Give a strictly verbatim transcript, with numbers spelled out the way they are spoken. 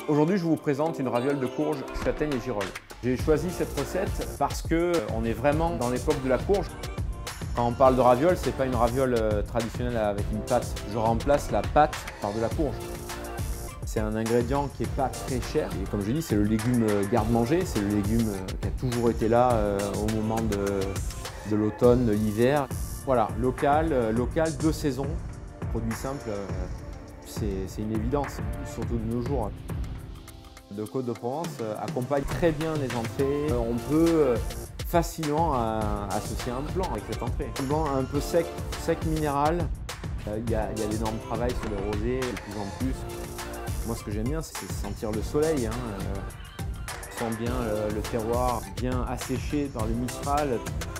Aujourd'hui, je vous présente une raviole de courge, châtaigne et girolles. J'ai choisi cette recette parce qu'on est vraiment dans l'époque de la courge. Quand on parle de raviole, ce n'est pas une raviole traditionnelle avec une pâte. Je remplace la pâte par de la courge. C'est un ingrédient qui n'est pas très cher. Et comme je dis, c'est le légume garde-manger. C'est le légume qui a toujours été là au moment de, de l'automne, de l'hiver. Voilà, local, local, de saison. Produit simple, c'est une évidence, surtout de nos jours. De Côte de Provence accompagne très bien les entrées. On peut facilement associer un blanc avec cette entrée. Un blanc un peu sec, sec minéral. Il y a, il y a d'énormes travail sur le rosé de plus en plus. Moi, ce que j'aime bien, c'est sentir le soleil. Hein. On sent bien le, le terroir bien asséché par le Mistral.